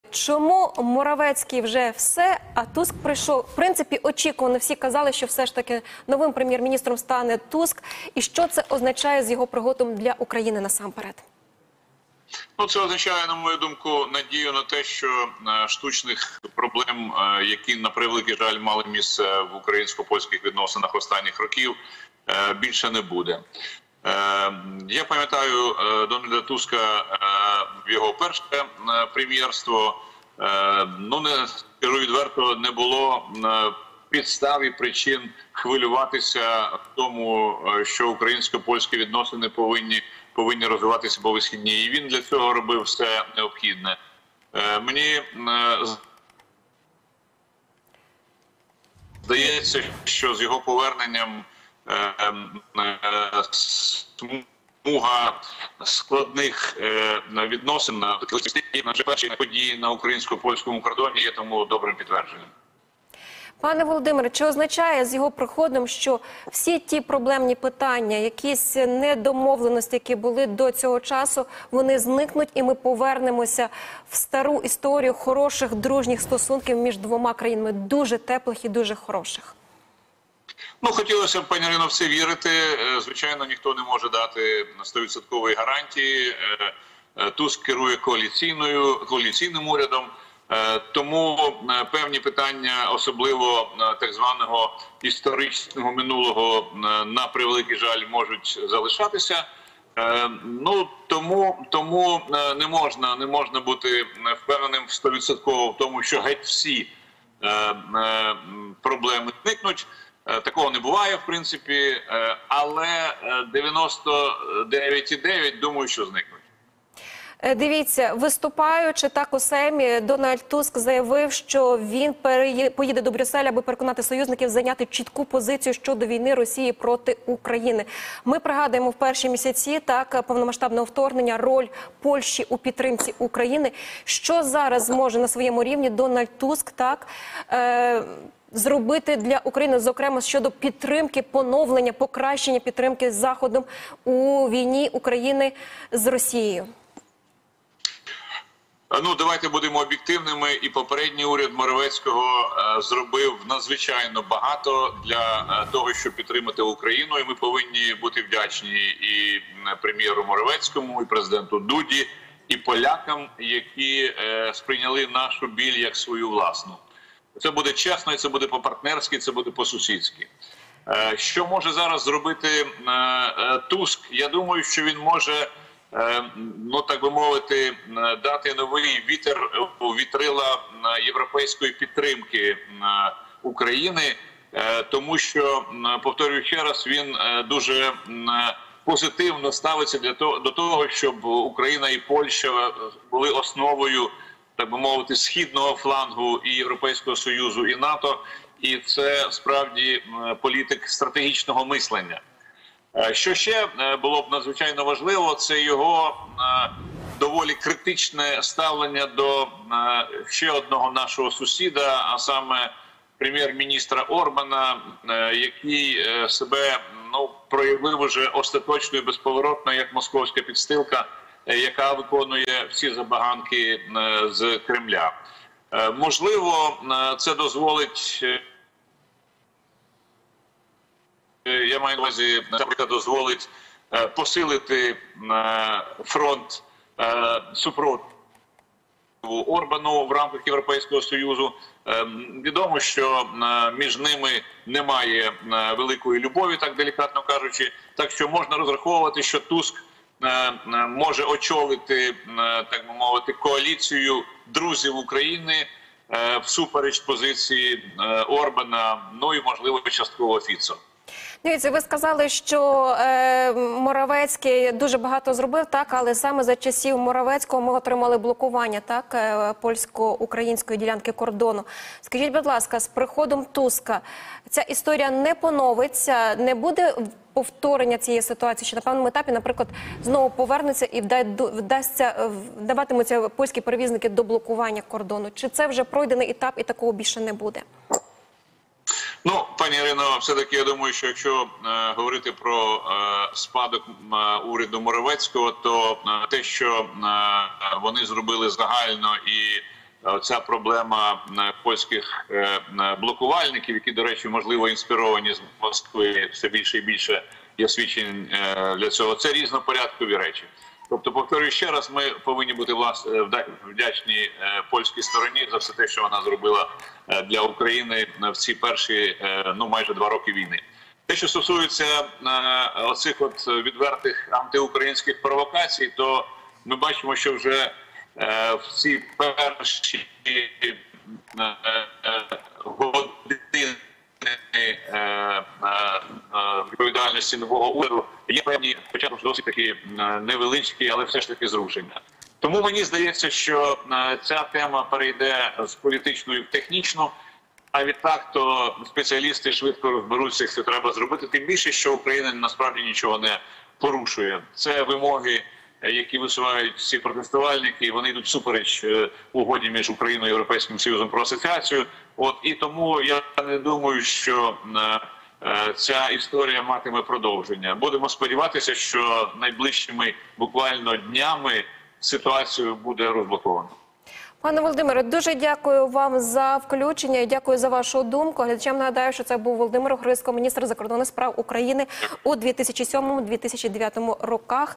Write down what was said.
Чому Моравецький вже все, а Туск прийшов? В принципі, очікувано. Всі казали, що все ж таки новим прем'єр-міністром стане Туск. І що це означає з його пригодом для України насамперед? Ну, це означає, на мою думку, надію на те, що штучних проблем, які, на превеликий жаль, мали місце в українсько-польських відносинах останніх років, більше не буде. Я пам'ятаю Дональда Туска в його перше прем'єрство. Ну, не скажу відверто, не було підстав і причин хвилюватися в тому, що українсько-польські відносини повинні розвиватися по висхідній. І він для цього робив все необхідне. Мені здається, що з його поверненням смуга складних відносин на перші події на українсько-польському кордоні є тому добрим підтвердженням. Пане Володимире, чи означає з його приходом, що всі ті проблемні питання, якісь недомовленості, які були до цього часу, вони зникнуть і ми повернемося в стару історію хороших, дружніх стосунків між двома країнами, дуже теплих і дуже хороших? Ну, хотілося б, пані Ірино, в це вірити. Звичайно, ніхто не може дати 100% гарантії. Туск керує коаліційним урядом. Тому певні питання, особливо так званого історичного минулого, на превеликий жаль, можуть залишатися. Ну, тому не можна бути впевненим 100% в тому, що геть всі проблеми зникнуть. Такого не буває, в принципі, але 99,9 думаю, що зникнуть. Дивіться, виступаючи так у Сеймі, Дональд Туск заявив, що він поїде до Брюсселя, аби переконати союзників зайняти чітку позицію щодо війни Росії проти України. Ми пригадуємо в перші місяці повномасштабного вторгнення роль Польщі у підтримці України. Що зараз зможе на своєму рівні Дональд Туск зробити для України, зокрема, щодо підтримки, поновлення, покращення підтримки з Заходом у війні України з Росією? Ну, давайте будемо об'єктивними. І попередній уряд Моравецького зробив надзвичайно багато для того, щоб підтримати Україну. І ми повинні бути вдячні і прем'єру Моравецькому, і президенту Дуді, і полякам, які сприйняли нашу біль як свою власну. Це буде чесно, і це буде по-партнерськи, це буде по-сусідськи. Що може зараз зробити Туск? Я думаю, що він може, ну так би мовити, дати новий вітер у вітрила європейської підтримки України, тому що, повторюю ще раз, він дуже позитивно ставиться до того, щоб Україна і Польща були основою, так би мовити, східного флангу і Європейського Союзу, і НАТО, і це справді політик стратегічного мислення. Що ще було б надзвичайно важливо, це його доволі критичне ставлення до ще одного нашого сусіда, а саме прем'єр-міністра Орбана, який себе проявив уже остаточно і безповоротно як московська підстилка, яка виконує всі забаганки з Кремля. Можливо, це дозволить, я маю на увазі, це дозволить посилити фронт супротиву Орбану в рамках Європейського Союзу. Відомо, що між ними немає великої любові, так делікатно кажучи, так що можна розраховувати, що Туск може очолити, так би мовити, коаліцію друзів України всупереч позиції Орбана, ну і, можливо, частково Фіцо. Дивіться, ви сказали, що Моравецький дуже багато зробив, але саме за часів Моравецького ми отримали блокування польсько-української ділянки кордону. Скажіть, будь ласка, з приходом Туска ця історія не поновиться, не буде повторення цієї ситуації, що на певному етапі, наприклад, знову повернуться і даватимуться польські перевізники до блокування кордону? Чи це вже пройдений етап і такого більше не буде? Ну, пані Ірино, все-таки я думаю, що якщо говорити про спадок уряду Моравецького, то те, що вони зробили загально і ця проблема польських блокувальників, які, до речі, можливо, інспіровані з Москви, все більше і більше є свідчень для цього. Це різнопорядкові речі. Тобто, повторюю ще раз, ми повинні бути вдячні польській стороні за все те, що вона зробила для України в ці перші, майже 2 роки війни. Те, що стосується оцих от відвертих антиукраїнських провокацій, то ми бачимо, що вже в ці перші години відповідальності нового уряду є певні, хоча б досить такі невеличкі, але все ж таки зрушення. Тому мені здається, що ця тема перейде з політичної в технічну, а відтак то спеціалісти швидко розберуться, як це треба зробити. Тим більше, що Україна насправді нічого не порушує. Це вимоги, які висувають ці протестувальники, і вони йдуть всупереч угоді між Україною і Європейським Союзом про асоціацію. І тому я не думаю, що ця історія матиме продовження. Будемо сподіватися, що найближчими буквально днями ситуацію буде розблоковано. Пане Володимире, дуже дякую вам за включення і дякую за вашу думку. Глядачам нагадаю, що це був Володимир Грицько, міністр закордонних справ України у 2007-2009 роках.